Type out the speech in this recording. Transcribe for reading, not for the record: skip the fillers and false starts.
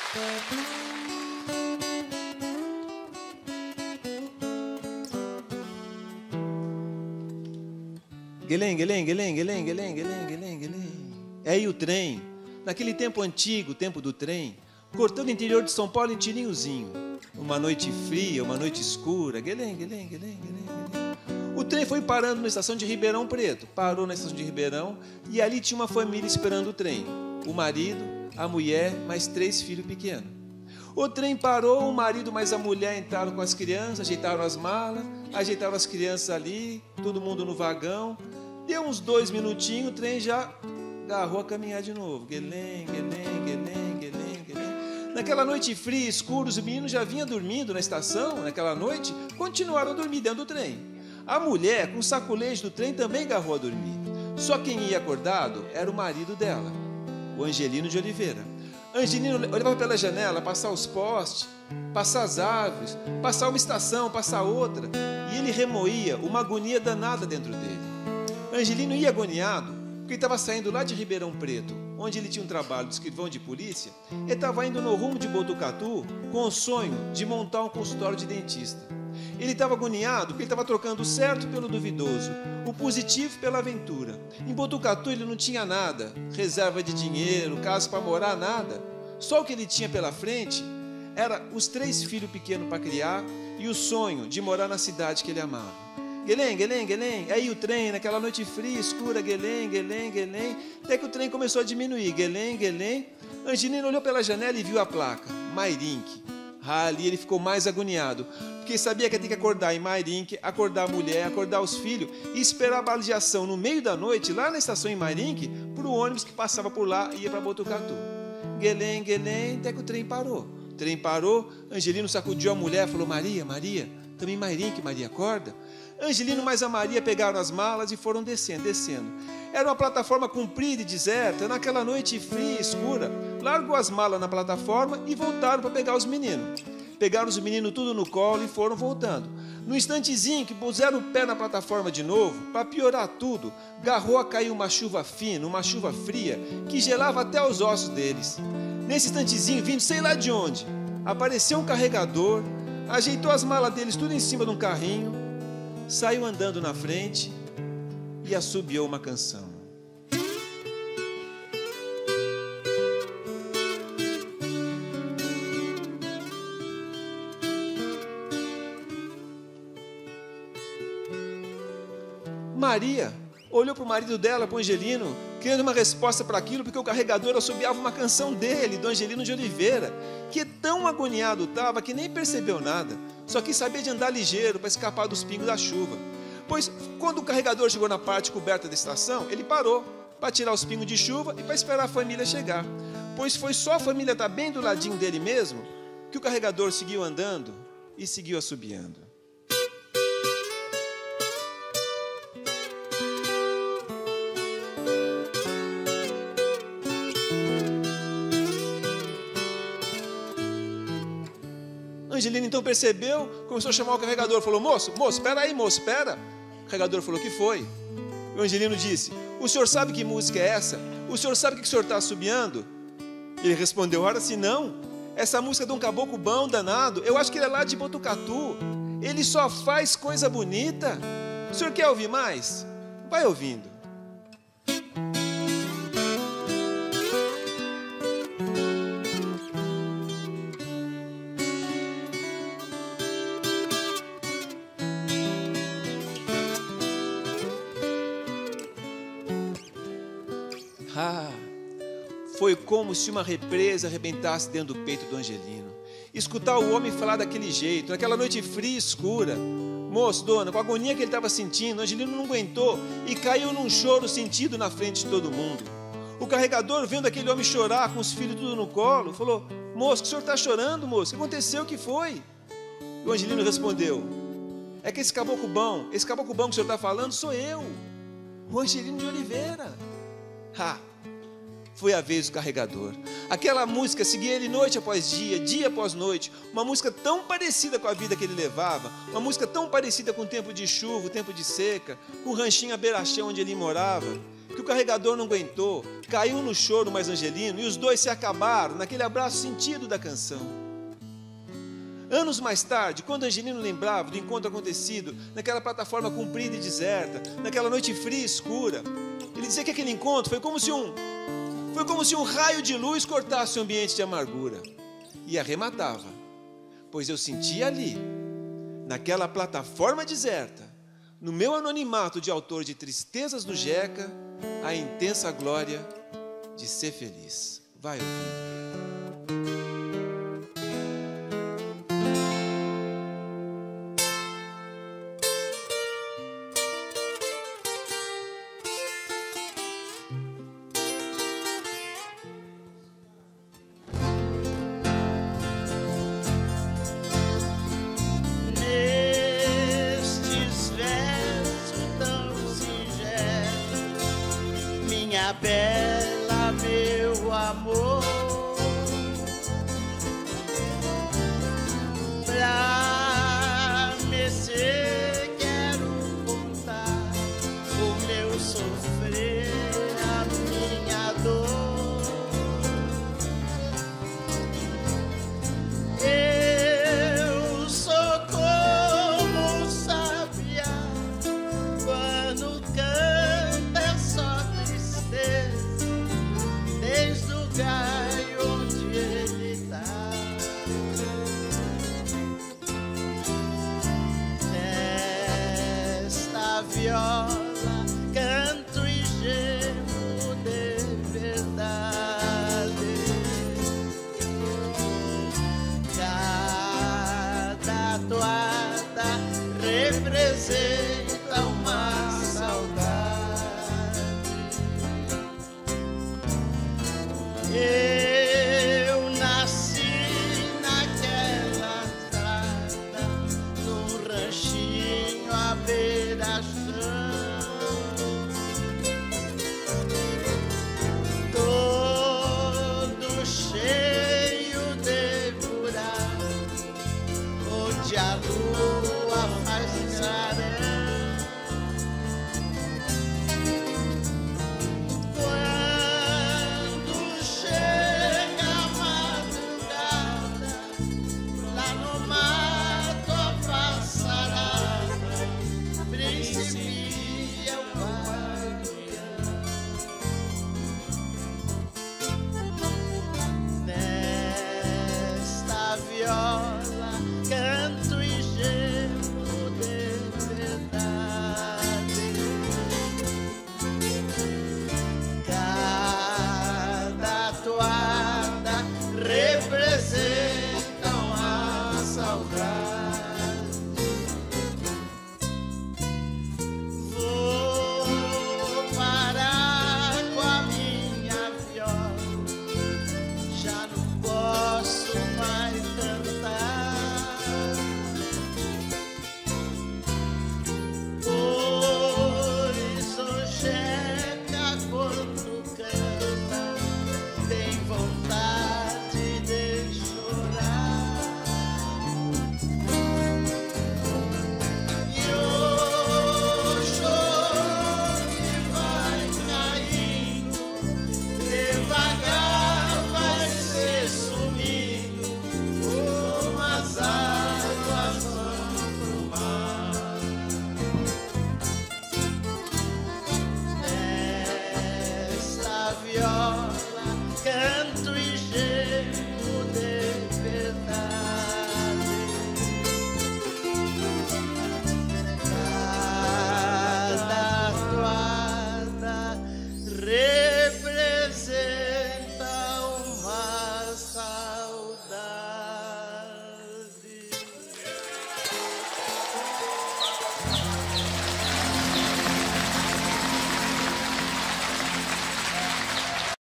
Guelém, Guelém, Guelém, Guelém, Guelém, Guelém, Guelém, Guelém. É aí o trem, naquele tempo antigo, o tempo do trem, cortando o interior de São Paulo em tirinhozinho. Uma noite fria, uma noite escura, Guelém, Guelém, Guelém, Guelém, Guelém. O trem foi parando na estação de Ribeirão Preto, parou na estação de Ribeirão e ali tinha uma família esperando o trem. O marido, a mulher, mais 3 filhos pequenos. O trem parou, o marido mais a mulher entraram com as crianças, ajeitaram as malas, ajeitaram as crianças ali, todo mundo no vagão. Deu uns 2 minutinhos, o trem já agarrou a caminhar de novo. Guelém, Guelém, Guelém, Guelém, Guelém. Naquela noite fria, escura, os meninos já vinham dormindo na estação, naquela noite, continuaram a dormir dentro do trem. A mulher, com o sacolejo do trem, também agarrou a dormir. Só quem ia acordado era o marido dela, o Angelino de Oliveira. Angelino olhava pela janela, passar os postes, passar as árvores, passar uma estação, passar outra, e ele remoía uma agonia danada dentro dele. Angelino ia agoniado, porque ele estava saindo lá de Ribeirão Preto, onde ele tinha um trabalho de escrivão de polícia, ele estava indo no rumo de Botucatu com o sonho de montar um consultório de dentista. Ele estava agoniado porque ele estava trocando o certo pelo duvidoso, o positivo pela aventura. Em Botucatu ele não tinha nada, reserva de dinheiro, casa para morar, nada. Só o que ele tinha pela frente era os 3 filhos pequenos para criar e o sonho de morar na cidade que ele amava. Guelém, Guelém, Guelém, aí o trem, naquela noite fria, escura, Guelém, Guelém, Guelém, até que o trem começou a diminuir, Guelém, Guelém. Angelino olhou pela janela e viu a placa, Mairinque. Ali ele ficou mais agoniado, porque sabia que ia ter que acordar em Mairinque, acordar a mulher, acordar os filhos e esperar a balização no meio da noite, lá na estação em Mairinque, para o ônibus que passava por lá e ia para Botucatu. Guelém, Guelém, até que o trem parou. O trem parou, Angelino sacudiu a mulher e falou, Maria, Maria, também Mairinque, Maria, acorda. Angelino mais a Maria pegaram as malas e foram descendo, descendo. Era uma plataforma comprida e deserta, naquela noite fria e escura. Largou as malas na plataforma e voltaram para pegar os meninos. Pegaram os meninos tudo no colo e foram voltando. No instantezinho que puseram o pé na plataforma de novo, para piorar tudo, garrou a cair uma chuva fina, uma chuva fria, que gelava até os ossos deles. Nesse instantezinho, vindo sei lá de onde, apareceu um carregador, ajeitou as malas deles tudo em cima de um carrinho, saiu andando na frente e assobiou uma canção. Maria olhou para o marido dela, para o Angelino, querendo uma resposta para aquilo, porque o carregador assobiava uma canção dele, do Angelino de Oliveira, que tão agoniado estava que nem percebeu nada, só quis saber de andar ligeiro para escapar dos pingos da chuva. Pois, quando o carregador chegou na parte coberta da estação, ele parou para tirar os pingos de chuva e para esperar a família chegar. Pois foi só a família estar bem do ladinho dele mesmo, que o carregador seguiu andando e seguiu assobiando. Angelino então percebeu, começou a chamar o carregador, falou, moço, espera aí, moço, espera. O carregador falou, o que foi? O Angelino disse, o senhor sabe que música é essa? O senhor sabe o que o senhor está assobiando? Ele respondeu, ora se não, essa música é de um caboclo bom danado, eu acho que ele é lá de Botucatu, ele só faz coisa bonita. O senhor quer ouvir mais? Vai ouvindo. Foi como se uma represa arrebentasse dentro do peito do Angelino. Escutar o homem falar daquele jeito, naquela noite fria e escura. Moço, dona, com a agonia que ele estava sentindo, o Angelino não aguentou e caiu num choro sentido na frente de todo mundo. O carregador, vendo aquele homem chorar com os filhos tudo no colo, falou, moço, o senhor está chorando, moço? O que aconteceu? O que foi? E o Angelino respondeu, é que esse caboclo bom que o senhor está falando sou eu, o Angelino de Oliveira. Foi a vez do carregador. Aquela música seguia ele noite após dia, dia após noite. Uma música tão parecida com a vida que ele levava. Uma música tão parecida com o tempo de chuva, o tempo de seca, com o ranchinho à beira-chão onde ele morava. que o carregador não aguentou, caiu no choro mais angelino e os dois se acabaram naquele abraço sentido da canção. Anos mais tarde, quando Angelino lembrava do encontro acontecido naquela plataforma comprida e deserta, naquela noite fria e escura, ele dizia que aquele encontro foi como se um raio de luz cortasse o ambiente de amargura. E arrematava, pois eu sentia ali, naquela plataforma deserta, no meu anonimato de autor de Tristezas do Jeca, a intensa glória de ser feliz. Vai ouvindo. Minha bela, meu amor, pra mexer quero contar o meu sofrer, a minha dor. Eu sou como um sabiá, quando canta é só tristeza, desde o lugar